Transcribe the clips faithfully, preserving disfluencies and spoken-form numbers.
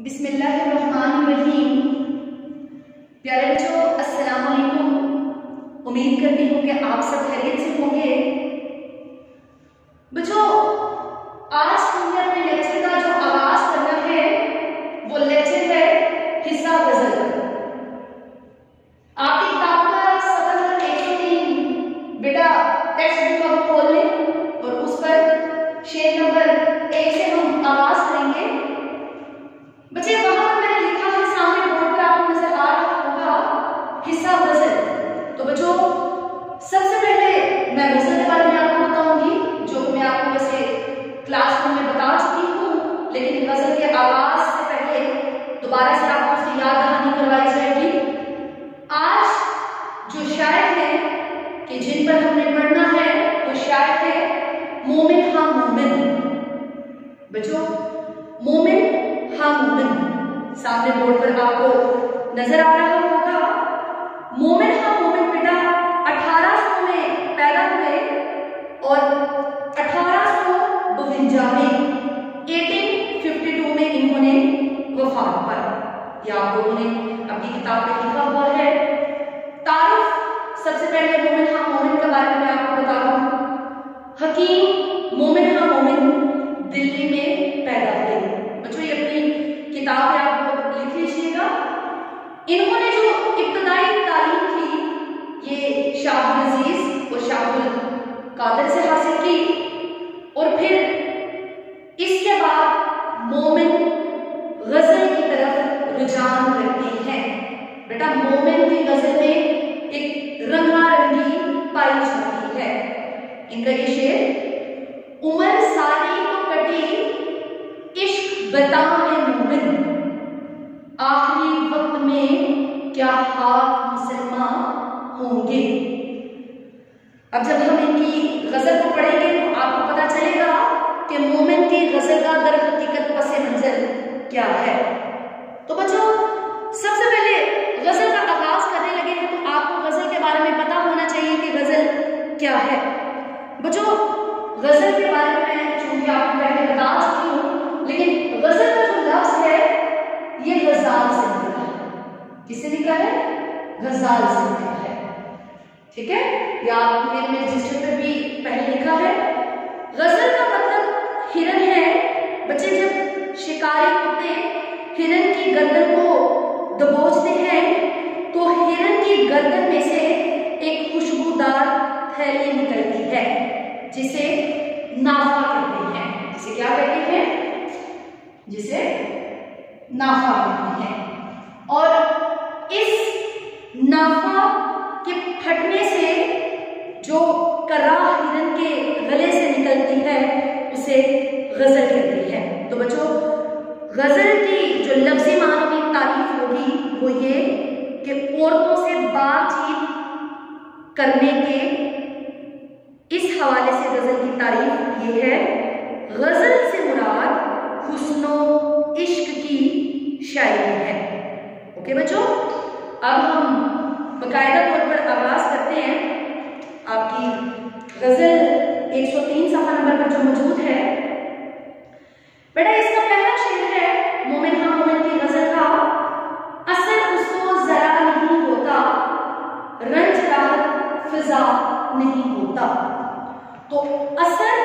बिस्मिल्लाहिर्रहमानिर्रहीम। प्यारे बच्चों, अस्सलाम वालेकुम। उम्मीद करती हूँ कि आप सब खैरियत से होंगे। बच्चों, आज हमने अपने लेक्चर का जो आगाज करना है वो लेक्चर है हिस्सा गजल। आपकी किताब का सफा नंबर एक सौ तीन बेटा टेक्स्ट बुक खोल लें और उस पर शेर नंबर एक से हम आगाज करेंगे। बच्चे, वहां पर मैंने लिखा है, सामने बोर्ड पर आपको नजर आ रहा होगा हिस्सा गजल। तो बच्चों, सबसे पहले मैं गजल के बारे में आपको बताऊंगी, जो मैं आपको वैसे क्लासरूम में बता चुकी हूँ, लेकिन गजल के आगाज से पहले दोबारा से आपको उसकी याद दहानी करवाई जाएगी। आज जो शायर है कि जिन पर हमने पढ़ना है वो शायर है मोमिन हाँ मोमिन। बच्चों, मोमिन हाँ मोमिन सामने बोर्ड पर आपको नजर आ रहा होगा। मोमिन हाँ मोमिन बेटा अठारह सौ में पैदा हुए और अठारह सौ बवंजा में अठारह सौ बावन में इन्होंने वफात पाई। यह आप लोगों ने अपनी किताब में लिखा हुआ है। तारीफ सबसे पहले मोमिन हाँ मोमिन के बारे में आपको बता दूं। हकीम मोमिन हाँ मोमिन दिल्ली में पैदा हुए। बच्चों, ये अपनी किताब में आप लिख लीजिएगा। इन्होंने जो इब्तदाई तालीम थी ये शाहुल अजीज और शाहुल कादर से हासिल की और फिर इसके बाद मोमिन गजल की तरफ रुझान रखते हैं। बेटा, मोमिन की गजल में एक रंगारंगी पाई जाती है। इनका ये शेर, उमर सारी को कटी इश्क बता में मोमिन, आखिरी वक्त में क्या हाथ मुसलमान होंगे। अब जब हम इनकी गजल को पढ़ेंगे तो आपको पता चलेगा कि मोमिन की गजल का दर हकीकत पस मंजर क्या है। तो बच्चों, सबसे पहले गजल का आगाज करने लगे हैं तो आपको गजल के बारे में पता होना चाहिए कि गजल क्या है। बच्चों, गजल के बारे में चूंकि आपको पहले बता चुकी हूँ, लेकिन गजल का जो लफ्ज है ये गजाल से निकला है। किससे निकला है? गजाल से निकला है। ठीक है, या आपने अपने रजिस्टर पे भी पहले लिखा है। गजल का मतलब हिरन है। बच्चे, जब शिकारी कुत्ते हिरन की गर्दन को दबोचते हैं तो हिरन की गर्दन में से एक खुशबूदार थैली निकलती है जिसे नाफा कहते हैं। जिसे क्या कहते हैं? जिसे नाफा कहते हैं। और इस नाफा के फटने से जो कराह हिरन के गले से निकलती है उसे गजल कहती है। तो बच्चों, गजल की जो लफ्जी मानों में तारीफ होगी वो ये कि औरतों से बातचीत करने के इस हवाले से गजल की तारीफ ये है। गजल से मुराद हुस्नो इश्क की शायरी है। ओके बच्चों, अब हम बकायदा तौर पर आगाज करते हैं। आपकी गजल एक सौ तीन सफा नंबर पर जो मौजूद है बेटा, इसका पहला शेर है मोमिन हाँ मोमिन की गजल का। असर उसको जरा नहीं होता, रंज राहत फिजा नहीं होता। तो असर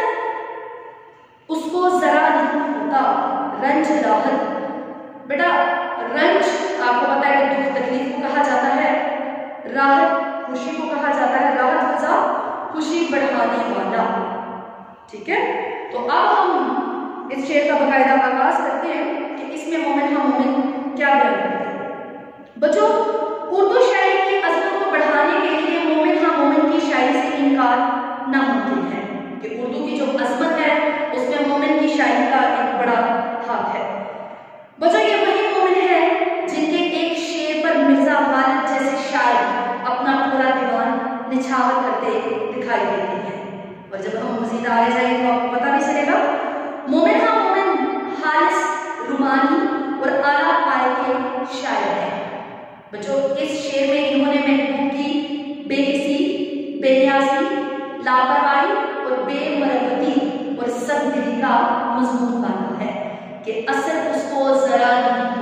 उसको जरा नहीं होता, रंज राहत। बेटा, रंज आपको पता है कि दुख तकलीफ को कहा जाता है, राहत खुशी को कहा जाता है, राहत फिजा खुशी बढ़ाने वाला। ठीक है, तो अब हम इस शेर का बकायदा आगाज करते हैं कि इसमें मोमिन हाँ मोमिन क्या बयान करते हैं। बच्चों, उर्दू शायरी की अजमत को बढ़ाने के लिए मोमिन हाँ मोमिन की शायरी से इनकार नामुमकिन है कि उर्दू की जो अजमत है उसमें मोमिन की शायरी का एक बड़ा हाथ है। बच्चों, ये वही मोमिन है जिनके एक शेर पर मिर्जा गालिब जैसे शायर अपना पूरा दीवान निछावर करते दिखाई देते हैं। और जब हम मजीद आगे जाएंगे तो आपको पता भी चलेगा मोमिन हाँ मोमिन हारिस रुमानी और आला पाए के शायर हैं। बच्चों, इस शेर में इन्होंने महबूब की बेकिसी, बेनियाजी, लापरवाही और बेमरकती और सददिली का मजमून बांधा है कि असर उसको जरा नहीं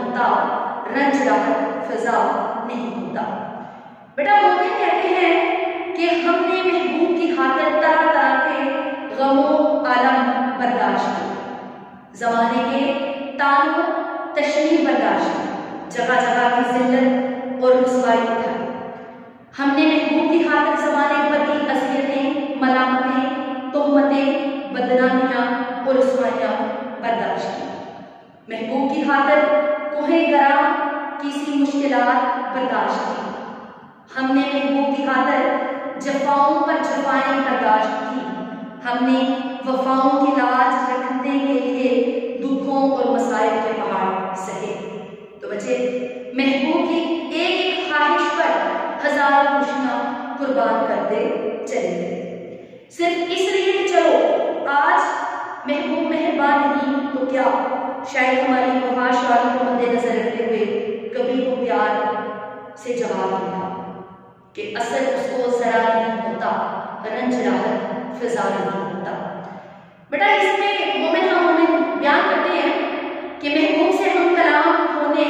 फिजा नहीं होता। बेटा मोमिन कहते हैं कि हमने महबूब की खातिर तरह तरह के गमों आलम बर्दाश्त की, जमाने के तानों तशनी बर्दाश्त की, जगह जगह की जिल्लत और रुसवाई उठाई। हमने महबूब की खातिर जमाने भर की अज़ियतें, मलामतें, तोहमतें, बदनामियां और रुसवाइयां बर्दाश्त की। महबूब की खातिर कोहे गरा की सी मुश्किलात बर्दाश्त की। हमने महबूब की खातिर जफाओं पर जफाएं बर्दाश्त की। हमने वफाओं की लाज रखने के लिए दुखों और मसाइब के पहाड़ सहे। तो बच्चे महबूब की एक एक ख्वाहिश पर हजारों खुशियां कुर्बान करते चले गए, सिर्फ इसलिए कि चलो आज महबूब मेहरबान नहीं तो क्या, शायद हमारी वफाशारी को मद्देनजर रखते हुए कभी वो प्यार से जवाब दिया कि असर उसको जरा नहीं होता, रंज राहत फिजा नहीं होता। बेटा इसमें मोमिन हम मोमिन बयान करते हैं कि महबूब से हम कलाम होने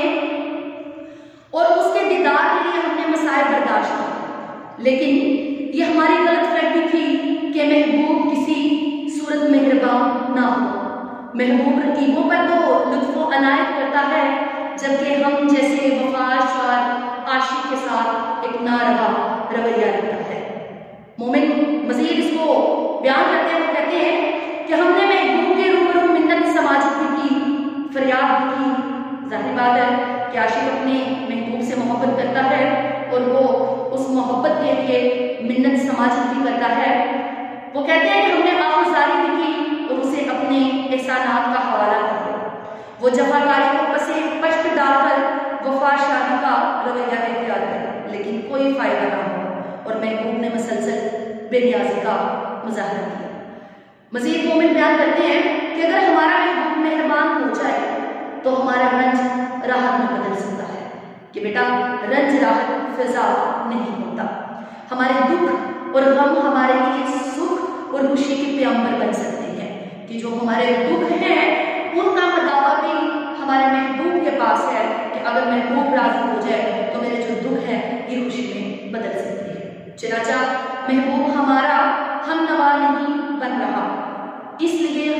और उसके दीदार के लिए हमने मसाइब बर्दाश्त किए, लेकिन ये हमारी गलत फहमी थी कि महबूब किसी सूरत मेहरबान ना हो। महबूब रकीबों पर तो लुत्फ़ो अनायत करता है, जबकि हम जैसे वफाश और आशिक के साथ एक नारवा रवैया रखता है। मोमिन मजीद इसको बयान करते हैं, वो कहते हैं कि हमने महबूब के रूबरू मिन्नत समाजत भी की, फरियाद भी की। जाहिर बात है कि आशिक अपने महबूब से मोहब्बत करता है और वो उस मोहब्बत के लिए मिन्नत समाजत भी करता है। वो कहते हैं कि हमने आहुजारी भी की और उसे अपने एहसानात का हवाला किया। वो जफाकारी को पसे पश्त डालकर वफा शादी का रवैया इख्तियार किया, लेकिन कोई फायदा ना हो और महबूब ने मसलसल बेनियाजी का मुजाहरा किया। मजीद मोमिन बयान करते हैं कि अगर हमारा महबूब मेहरबान हो जाए तो हमारा रंज राहत में बदल सकता है, कि बेटा रंज राहत फिजा नहीं होता। हमारे दुख और गम हमारे लिए सुख और खुशी के प्यामर बन सकते हैं, कि जो हमारे दुख हैं उनका मदावा भी हमारे महबूब के पास है, कि अगर महबूब राजी हो जाए तो मेरे जो दुख है ये खुशी में बदल सकते हैं। चनाचा महबूब हमारा हम नवा नहीं बन रहा, इसलिए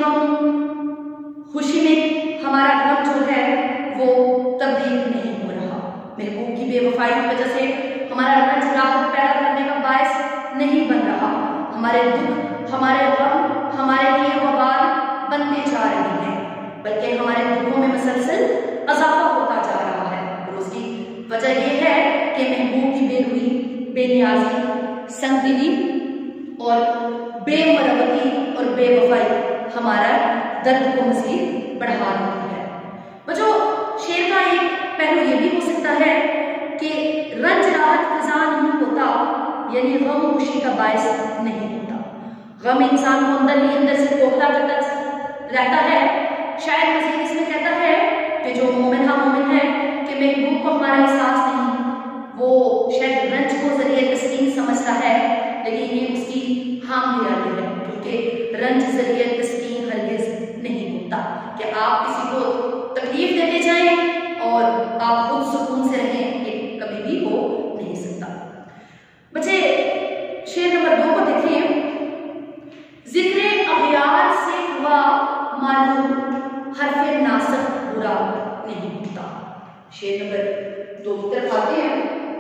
हम खुशी में हमारा गम जो है वो तब्दील नहीं हो रहा। महबूब की बेवफाई की वजह से हमारा रंज राहत पैदा करने का बायस नहीं बन रहा। हमारे दुख, हमारे गम हमारे लिए वबाल बनते जा रहे हैं, बल्कि हमारे दुखों में मसलसल इजाफा होता जा रहा है। और उसकी वजह यह है कि महबूब की बेरुई, बेनियाजी, संगदिली और बेमरवती और बेवफाई हमारा दर्द को मज़ीद बढ़ा देती है। बच्चों शेर का एक पहलू ये भी हो सकता है कि रंज राहत फिजा नहीं होता, यानी गम खुशी का बायस नहीं होता। गम इंसान को अंदर ही अंदर से खोखला करता रहता है। शायद मजीद इसमें कहता है कि जो मोमिन हा मोमिन है कि महबूब को हमारा एहसास नहीं, वो शायद रंज को जरिए तस्कीन समझता है, लेकिन ये उसकी हाम है, क्योंकि रंज जरिए तस्कीन हरगिज नहीं होता कि आप किसी को तकलीफ देते जाएं और आप खुद सुकून से रहें, ये कभी भी हो नहीं सकता। बच्चे शेर नंबर दो को देखिए। जिक्रे अगयार से हुआ मालूम हरफे नासख बुरा नहीं होता। शेर नंबर दो की तरफ आते हैं।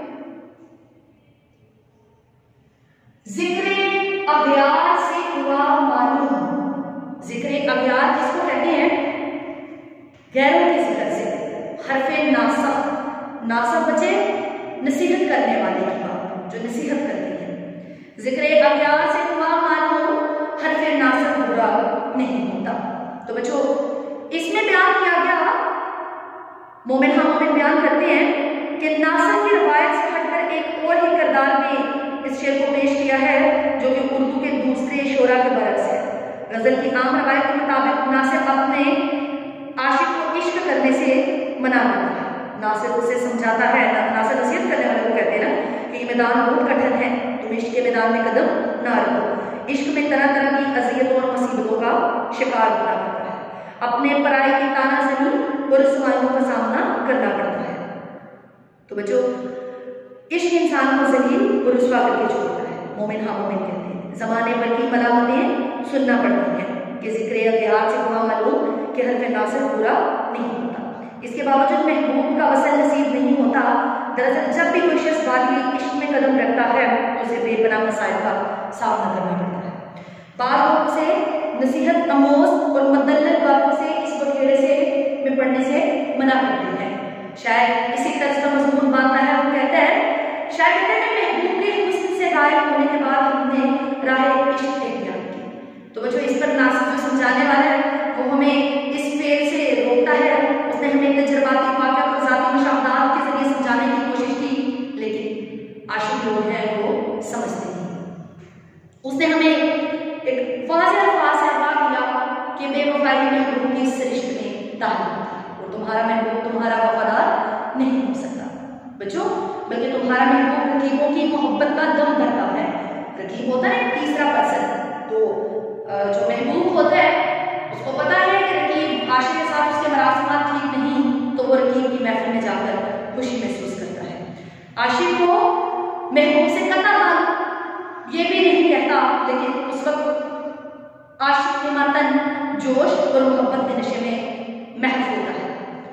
जिक्रे अगयार से हुआ मालूम। जिक्रे अगयार किसको कहते हैं? गैरों के जिक्र से। हरफे नासख, नासख बच्चे नसीहत करने वाले की बात, जो नसीहत करती है। जिक्रे अगयार से हुआ मालूम हरफे नासख बुरा नहीं होता। तो बच्चों इसमें बयान किया गया, मोमिन हा मोमिन बयान करते हैं कि नासख की रवायत से हटकर एक और ही किरदार में इस शेर को पेश किया है, जो कि उर्दू के दूसरे शोरा के बरक्स है। गजल की आम रवायत के मुताबिक नासिर अपने आशिक को इश्क करने से मना करता है। नासिर उसे समझाता है, नासिर नसीहत करने वाले को कहते हैं ना कि ये मैदान बहुत कठिन है, तुम इश्क के मैदान में कदम ना रखो। इश्क में तरह तरह की अजियतों और मुसीबतों का शिकार होना पड़ता है, अपने पराई की तानाज़नी और रुसवाइयों का सामना करना पड़ता है। तो बच्चों, इश्क इंसान को जलील और रुसवा करके छोड़ता है। मोमिन हाँ मोमिन कहते हैं। जमाने भर की मलामतें सुनना पड़ती हैं कि जिक्र अगयार से हुआ मालूम कि हरफ नासिर पूरा नहीं होता। इसके बावजूद महबूब का वसल नसीब नहीं होता। दरअसल जब भी कोई शख्स वादी इश्क में कदम रखता है तो उसे बेपनाह मसाइल का सामना करना पड़ता है। बार लोगों से नसीहत अमोज और मुदल्लल बातों से इस बखेड़े से में पढ़ने से मना करते हैं। शायद इसी तरह का मजमून मानता है। वो कहता है, शायद कहते हैं महबूब के हुस्न से गायब होने के बाद हमने राह इश्क इख्तियार की। तो बच्चों, इस पर नासिर जो समझाने वाला है वो हमें इस फेर से रोकता है। उसने हमें तजर्बाती वाक़या को ज़ाती मुशाहदात के जरिए समझाने की कोशिश की, लेकिन आशिक लोग हैं वो समझते नहीं। उसने हमें एक वाज़ेह अल्फाज़ से आगाह किया कि बेवफाई महबूब की इस रिश्ते में ताल्लुक है और तुम्हारा महबूब तुम्हारा वफादार नहीं हो सकता बच्चों, बल्कि तुम्हारा महबूब रकीबों की मोहब्बत का दम करता है। रकीब होता है तीसरा पर्सन, तो जो महबूब होता है उसको पता है कि रकीब आशिक के साथ उसके मरासमात ठीक नहीं, तो वो रकीब की महफिल में जाकर खुशी महसूस करता है। आशिक को महबूब से कतई ताल्लुक ये भी नहीं कहता, लेकिन उस वक्त आशिक के मतन जोश और मोहब्बत के नशे में महफ होता है।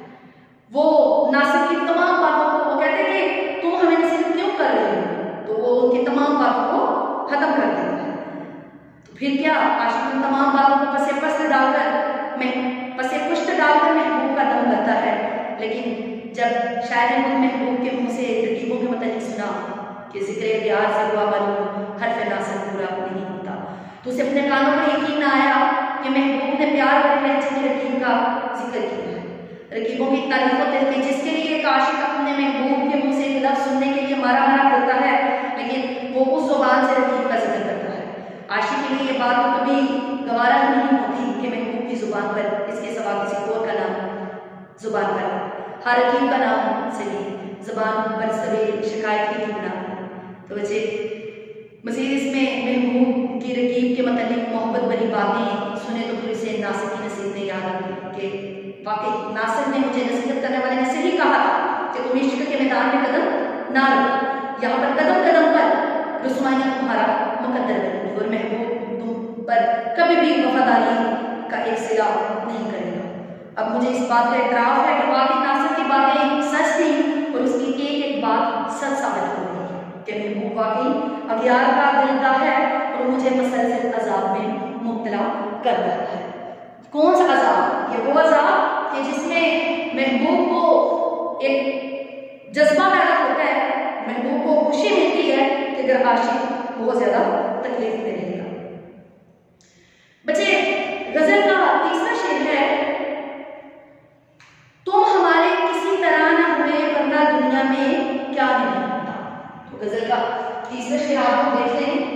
वो नासिर की तमाम बातों को वो कहते हैं कि तुम हमें नसीहत क्यों कर रहे हो, तो वो उनकी तमाम बातों को खत्म कर देता है। तो फिर क्या, आशिक उन तमाम बातों को पसे पस्त डालकर मैं पसे पुष्ट डालकर महबूब का दम करता है। लेकिन जब शायर ने महबूब के मुंह से रकीबों के मतलब सुना कि जिक्र प्यार से हुआ मालूम हरफ नासिर पूरा नहीं होता, तो उसे अपने कानों पर यकीन आया कि महबूब ने प्यार भरे लहजे में रकीब का जिक्र किया है। रकीबों की तारीफ होते थे, जिसके लिए एक आशिक अपने महबूब के मुंह से एक लफ्ज़ सुनने के लिए मारा मारा करता है, लेकिन वो उस ज़ुबान से रकीब का जिक्र करता है। आशिक के लिए ये बात कभी गवारा नहीं होती कि महबूब की ज़ुबान पर इसके सिवा किसी और का नाम ज़ुबान पर, हर रकीब का नाम सही ज़ुबान पर सवेर शिकायत की क्यों ना। तो बच्चे, मज़ीद इसमें महबूब की रकीब के मतलब मोहब्बत भरी बातें सुने तो फिर उसे नासिर की नसीहत ने याद आती कि वाकई नासिर ने मुझे नसीहत करने वाले ने सही कहा था कि तुम इश्क के मैदान में कदम ना रखो, यहाँ पर कदम कदम पर रुस्वाइयाँ तुम्हारा मुकद्दर बनेगी और महबूब तुम पर कभी भी वफादारी का एक सिला नहीं करेगा। अब मुझे इस बात का एतराफ़ है कि वाकई नासिर की बातें सच थी और उसकी एक एक बात सच साबित हो गई कि महबूब वाकई अगियार का दिलदा है और मुझे मसलसल अजाब में मुब्तला कर रहा है। कौन सा अजाब? ये वो अजाब कि जिसमें महबूब को एक जज्बा पैदा होता है, महबूब को खुशी मिलती है कि अगर आशिक बहुत ज्यादा तकलीफ दे रहेगा। बच्चे, गजल का तीसरा शेर है, तुम हमारे किसी तरह ना हुए वरना दुनिया में क्या नहीं होता। तो गजल का तीसरा शेर आप लोग देख लें,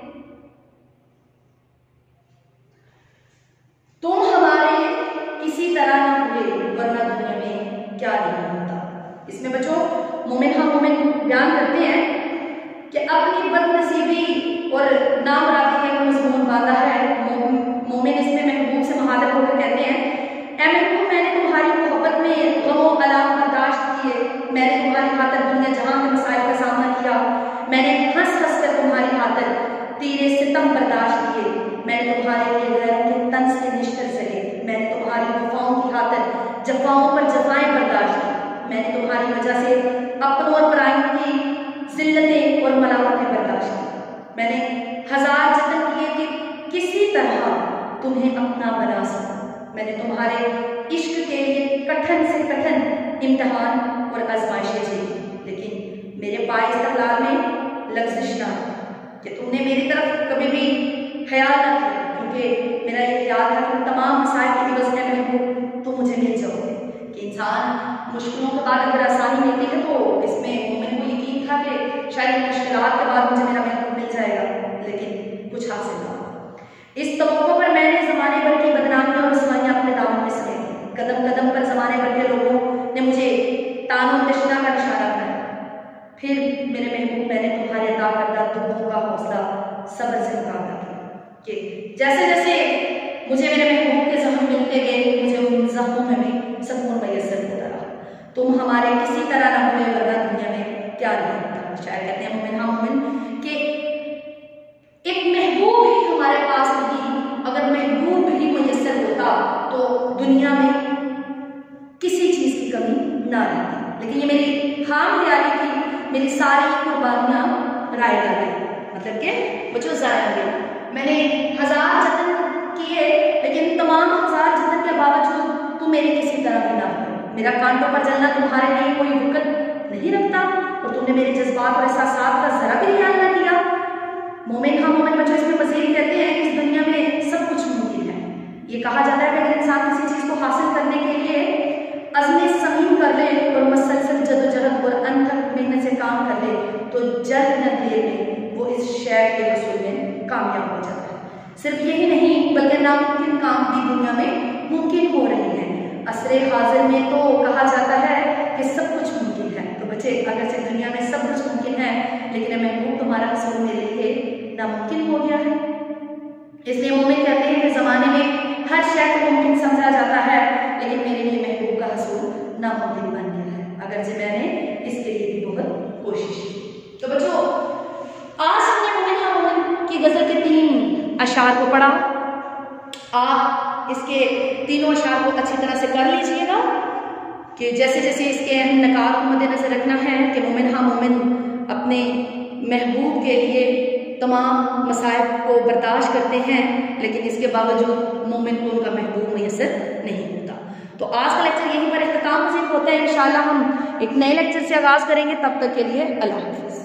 तुम हमारे किसी तरह ना हुए वरना दुनिया में क्या नहीं होता। इसमें बच्चों मोमिन हाँ मोमिन बयान करते हैं कि अपनी बदनसीबी और नामरादी का मजमून बांधा है। मोमिन इसमें महबूब से मुखातिब होकर कहते हैं, ऐ महबूब, मैंने तुम्हारी मोहब्बत में गमो अलाम बर्दाश्त किए, मैंने तुम्हारी खातिर दुनिया जहां के मसाइल का सामना किया, मैंने हंस हंस कर तुम्हारी खातिर तीरे सितम बर्दाश्त किए, मैंने तुम्हारे लिए गैरों के तंज के निश्तर सहे, मैंने तुम्हारी वफाओं की खातिर जफाओं पर जफाएं बर्दाश्त की, मैंने तुम्हारी वजह से अपनों और परायों की जिल्लतें और मलामतें बर्दाश्त की, मैंने हजार जतन किए कि किसी तरह तुम्हें अपना बना सकूं, मैंने तुम्हारे इश्क के लिए कठिन से कठिन इम्तिहान और आजमाइशें झेली, लेकिन मेरे पाए इस्तक़लाल में लग़ज़िश ना कि तुमने मेरी तरफ कभी भी ख्याल ना किया, क्योंकि मेरा ये ख्याल था कि तमाम मसाइल की वजह से महबूब तुम मुझे मिल जाओगे। कि इंसान मुश्किलों के बाद अगर आसानी मिलती है तो इसमें मोमिन को यकीन था कि शायद मुश्किलात के बाद मुझे मेरा महबूब मिल जाएगा, लेकिन कुछ हासिल ना। इस तवक्को पर मैंने ज़माने भर की बदनामी और रुसवाइयाँ अपने दामन में समेटी। कदम कदम पर ज़माने भर के लोगों ने मुझे तानो तशना का निशाना बनाया, फिर मेरे महबूब मैंने तुम्हारे अता करदा दुखों का हौसला सब्र से मुकाबला किया। कि जैसे जैसे मुझे मेरे महबूब के जख्म मिलते गए, मुझे उन जख्मों में भी सकून मैसर होता रहा। तुम हमारे किसी तरह न हुए वरना और शायर कहते हैं मोमिन हाँ मोमिन कि एक महबूब ही हमारे पास नहीं, अगर महबूब ही मुयस्सर होता तो दुनिया में किसी चीज की कमी ना रहती। लेकिन ये मेरी हाम ख्याली की मेरी सारी कुर्बानियां राय कर गई, मतलब कि बच्चों जाया गई। मैंने हजार जतन किए, लेकिन तमाम हजार जतन के बावजूद तुम मेरी किसी तरह भी ना हो। मेरा कांटों पर जलना तुम्हारे लिए कोई वक़्त नहीं रखता और तुमने मेरे जज्बात और एहसासात का जरा भी ख्याल ना किया। मोमिन हाँ मोमिन बच्चों इसमें मज़ीद कहते हैं कि इस दुनिया में सब कुछ मुमकिन है। ये कहा जाता है कि अगर इंसान किसी चीज़ को हासिल करने के लिए अज़्म समीम कर ले और मुसलसल जदोजहद और अनथक मेहनत से काम कर ले तो जल्द न देर में वो इस शय के हसूल में कामयाब हो जाता है। सिर्फ यही नहीं बल्कि नामुमकिन काम भी दुनिया में मुमकिन हो रहे हैं। असरे हाजिर में तो कहा जाता है कि सब कुछ मुमकिन है। तो बच्चे अगर से दुनिया में सब कुछ मुमकिन है, लेकिन महबूब तुम्हारा हसूल मेरे लिए नामुमकिन हो गया है। इसलिए मोमिन कहते हैं कि ज़माने में हर शय को मुमकिन समझा जाता है, लेकिन मेरे लिए महबूब का हसूल नामुमकिन बन गया है, अगर से मैंने इसके लिए भी बहुत कोशिश की। तो बच्चों आज हमने मोमिन हाँ मोमिन की गज़ल के तीन अशार को पढ़ा। आप इसके तीनों अशार को अच्छी तरह से कर लीजिएगा कि जैसे जैसे इसके अहम नकात को मद्देनजर रखना है कि मोमिन हाँ मोमिन अपने महबूब के लिए तमाम मसाइब को बर्दाश्त करते हैं, लेकिन इसके बावजूद मोमिन को उनका महबूब मुयस्सर नहीं होता। तो आज का लेक्चर यहीं पर इख्तिताम होता है। इंशाअल्लाह हम एक नए लेक्चर से आगाज़ करेंगे। तब तक के लिए अल्लाह हाफ़िज़।